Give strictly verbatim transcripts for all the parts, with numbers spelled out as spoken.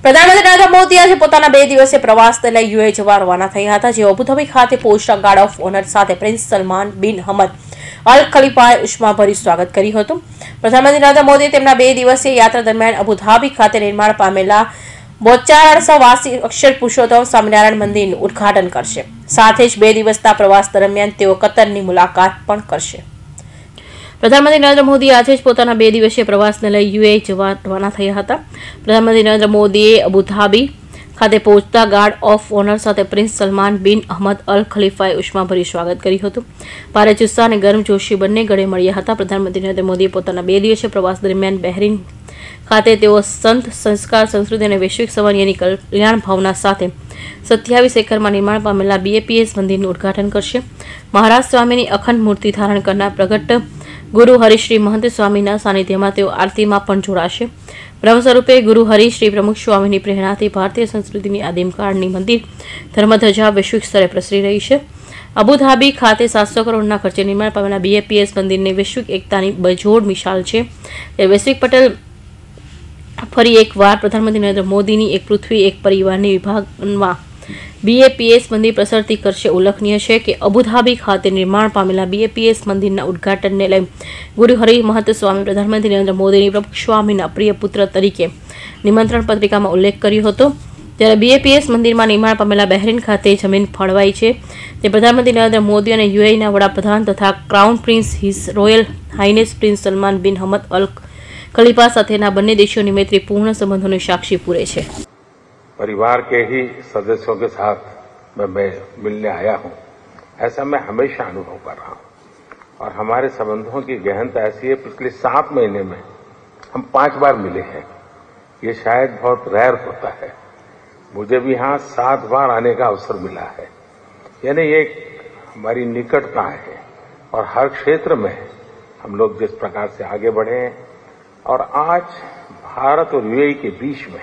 પ્રધાનમંત્રી નરેન્દ્ર મોદી આજે પોતાના બે દિવસીય પ્રવાસને લઈ યુએઈ જવા રવાના થયા હતા, જે અબુધાબી ખાતે પહોંચતા ગાર્ડ ઓફ ઓનર સાથે પ્રિન્સ સલમાન બિન હમદ અલ ખલીફાએ ઉષ્માભર્યું સ્વાગત કર્યું હતું। પ્રધાનમંત્રી નરેન્દ્ર મોદી તેમના બે દિવસીય યાત્રા દરમિયાન અબુધાબી ખાતે નિર્માણ પામેલા બોચારણસા વાસી અક્ષર પુરુષોત્તમ સ્વામિનારાયણ મંદિરનું ઉદ્ઘાટન કરશે। સાથે જ બે દિવસના પ્રવાસ દરમિયાન તેઓ કતરની મુલાકાત પણ કરશે। પ્રધાનમંત્રી નરેન્દ્ર મોદી આજે જ પોતાના બે દિવસીય પ્રવાસને લઈ યુએઈ જવા રવાના થયા હતા। પ્રધાનમંત્રી નરેન્દ્ર મોદીએ અબુધાબી ખાતે પહોંચતા ગાર્ડ ઓફ ઓનર સાથે પ્રિન્સ સલમાન બિન અહમદ અલ ખલીફાએ ઉષ્માભર્યું સ્વાગત કર્યું હતું। ભારે જુસ્સા અને ગરમજોશી બંને ગળે મળ્યા હતા। પ્રધાનમંત્રી નરેન્દ્ર મોદીએ પોતાના બે દિવસીય પ્રવાસ દરમિયાન બહેરીન ખાતે તેઓ સંત સંસ્કાર સંસ્કૃતિ અને વૈશ્વિક સમન્વયની કલ્યાણ ભાવના સાથે સત્યાવીસ એકરમાં નિર્માણ પામેલા બીએપીએસ મંદિરનું ઉદ્ઘાટન કરશે। મહારાજ સ્વામીની અખંડ મૂર્તિ ધારણ કરનાર પ્રગટ ગુરુ હરિશ્રી મહંત સ્વામીના સાનિધ્યમાં તેઓ આરતીમાં પણ જોડાશે। બ્રહ્મ સ્વરૂપે ગુરુ હરિશ્રી પ્રમુખ સ્વામીની પ્રેરણાથી ભારતીય સંસ્કૃતિની આદિમકાળની મંદિર ધર્મધજા વૈશ્વિક સ્તરે પ્રસરી રહી છે। અબુધાબી ખાતે સાતસો કરોડના ખર્ચે નિર્માણ પામેલા બીએપીએસ મંદિરની વૈશ્વિક એકતાની બેજોડ મિસાલ છે। વૈશ્વિક પટેલ ફરી એકવાર પ્રધાનમંત્રી નરેન્દ્ર મોદીની એક પૃથ્વી એક પરિવારની વિભાગમાં બીએપીએસ મંદિર પ્રસરતી કરશે। ઉલ્લેખનીય છે કે અબુધાબી ખાતે નિર્માણ પામેલા બીએપીએસ મંદિરના ઉદ્ઘાટનને લઈ ગુરુ હરિ મહંત સ્વામી પ્રધાનમંત્રી નરેન્દ્ર મોદીની પ્રમુખ સ્વામીના પ્રિય પુત્ર તરીકે નિમંત્રણ પત્રિકામાં ઉલ્લેખ કર્યો હતો। ત્યારે બીએપીએસ મંદિરમાં નિર્માણ પામેલા બહેરીન ખાતે જમીન ફાળવાઈ છે, તે પ્રધાનમંત્રી નરેન્દ્ર મોદી અને યુએઈના વડાપ્રધાન તથા crown prince His Royal Highness prince Salman bin Hamad અલ खलीफा साथेना बन्ने देशों की मैत्रीपूर्ण संबंधों ने साक्षी पूरे छे। परिवार के ही सदस्यों के साथ मैं, मैं मिलने आया हूं, ऐसा मैं हमेशा अनुभव कर रहा हूं और हमारे संबंधों की गहनता ऐसी है, पिछले सात महीने में हम पांच बार मिले हैं। ये शायद बहुत रेयर होता है। मुझे भी यहाँ सात बार आने का अवसर मिला है। यानी ये हमारी निकटता है और हर क्षेत्र में हम लोग जिस प्रकार से आगे बढ़े हैं और आज भारत और यूएई के बीच में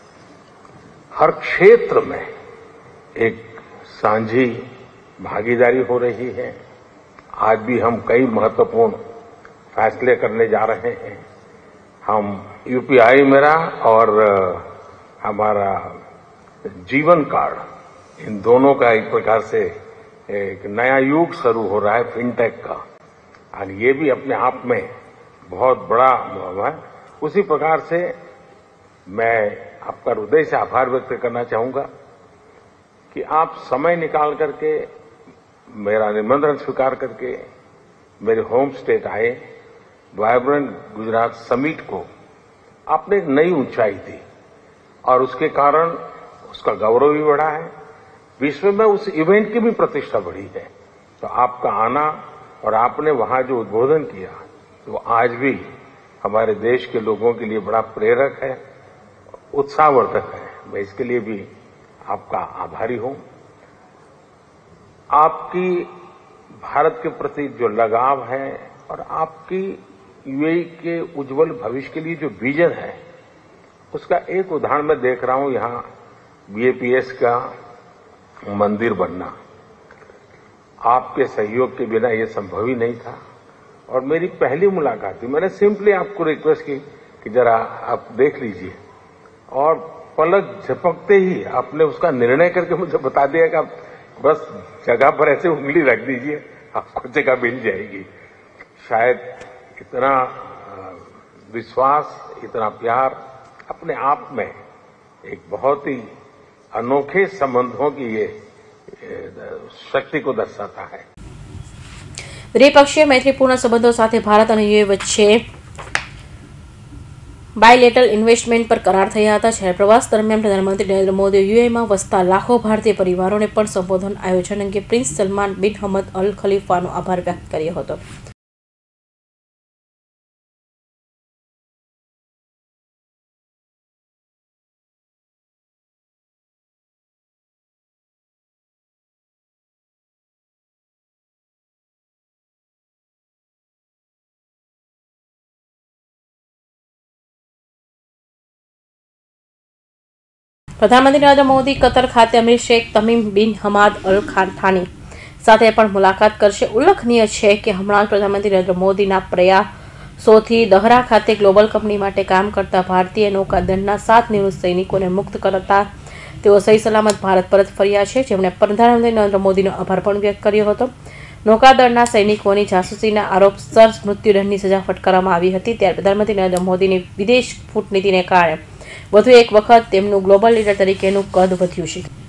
हर क्षेत्र में एक सांझी भागीदारी हो रही है। आज भी हम कई महत्वपूर्ण फैसले करने जा रहे हैं। हम यूपीआई मेरा और हमारा जीवन कार्ड, इन दोनों का एक प्रकार से एक नया युग शुरू हो रहा है फिनटेक का, और ये भी अपने आप में बहुत बड़ा अनुभव है। उसी प्रकार से मैं आपका हृदय से आभार व्यक्त करना चाहूंगा कि आप समय निकाल करके मेरा निमंत्रण स्वीकार करके मेरे होम स्टेट आए। वाइब्रेंट गुजरात समिट को आपने एक नई ऊंचाई दी और उसके कारण उसका गौरव भी बढ़ा है, विश्व में उस इवेंट की भी प्रतिष्ठा बढ़ी है। तो आपका आना और आपने वहां जो उद्बोधन किया वो आज भी हमारे देश के लोगों के लिए बड़ा प्रेरक है, उत्साहवर्धक है। मैं इसके लिए भी आपका आभारी हूं। आपकी भारत के प्रति जो लगाव है और आपकी यूएई के उज्जवल भविष्य के लिए जो विजन है, उसका एक उदाहरण मैं देख रहा हूं। यहां बीएपीएस का मंदिर बनना आपके सहयोग के बिना यह संभव ही नहीं था। और मेरी पहली मुलाकात थी, मैंने सिंपली आपको रिक्वेस्ट की कि जरा आप देख लीजिए, और पलक झपकते ही आपने उसका निर्णय करके मुझे बता दिया कि आप बस जगह पर ऐसे उंगली रख दीजिए, आपको जगह मिल जाएगी। शायद इतना विश्वास, इतना प्यार अपने आप में एक बहुत ही अनोखे संबंधों की ये शक्ति को दर्शाता है। द्विपक्षीय मैत्रीपूर्ण संबंधों साथ भारत और यूएई वच्चे बायलेटरल इन्वेस्टमेंट पर करार थया हता। જ્યારે પ્રવાસ દરમિયાન પ્રધાનમંત્રી નરેન્દ્ર મોદીએ યુએઈમાં વસતા લાખો ભારતીય પરિવારોને પણ સંબોધન આયોજન અંગે પ્રિન્સ સલમાન બિન હમદ અલ ખલીફાનો આભાર વ્યક્ત કર્યો હતો। प्रधानमंत्री नरेंद्र मोदी कतर खाते अमीर शेख तमीम बिन हमाद अल खान थानी સાથે પણ મુલાકાત કરશે। ઉલ્લેખનીય છે કે હમણાં પ્રધાનમંત્રી નરેન્દ્ર મોદીના પ્રયાસ સોથી દહરા ખાતે ગ્લોબલ કંપની માટે કામ કરતા ભારતીય નૌકાદળના સાત નિવૃત્ત સૈનિકોને મુક્ત કરતા તેઓ સહી સલામત ભારત પરત ફર્યા છે, જેમણે પ્રધાનમંત્રી નરેન્દ્ર મોદીનો આભાર પણ વ્યક્ત કર્યો હતો. નૌકાદળના સૈનિકોની જાસૂસીના આરોપસર મૃત્યુદંડની સજા ફટકારવામાં આવી હતી. ત્યારે પ્રધાનમંત્રી નરેન્દ્ર મોદીની વિદેશ કૂટનીતિને કારણે વધુ એક વખત તેમનું ગ્લોબલ લીડર તરીકેનું કદ વધ્યું છે.